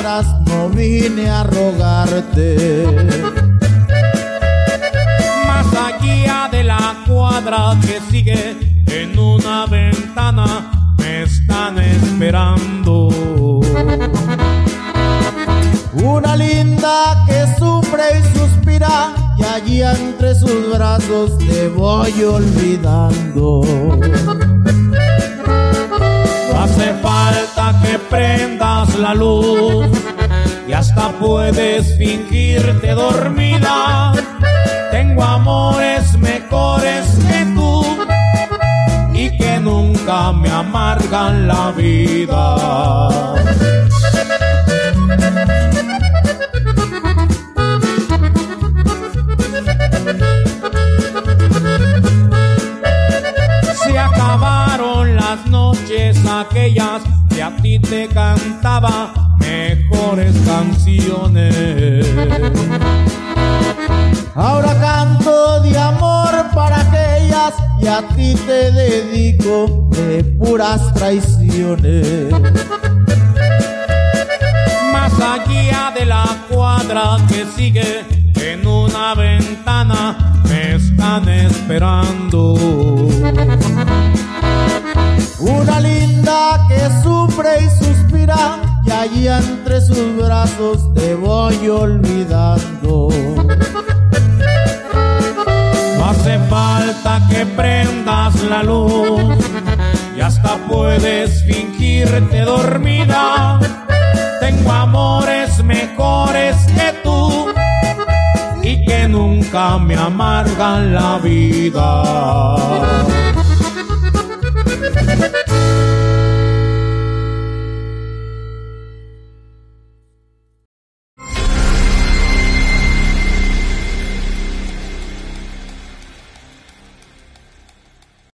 palabras no vine a rogarte. Más allá de la cuadra que sigue en una ventana me están esperando. Una linda que sufre y suspira, y allí entre sus brazos te voy olvidando. No hace falta que prendas la luz y hasta puedes fingirte dormida. Tengo amores mejores que tú y que nunca me amargan la vida. Se acabaron las noches aquellas que a ti te cantaba mejores canciones. Ahora canto de amor para aquellas y a ti te dedico de puras traiciones. Más allá de la cuadra que sigue en una ventana me están esperando. Una linda que sufre y suspira, y allí entre sus brazos te voy olvidando. No hace falta que prendas la luz y hasta puedes fingirte dormida. Tengo amores mejores que tú y que nunca me amargan la vida.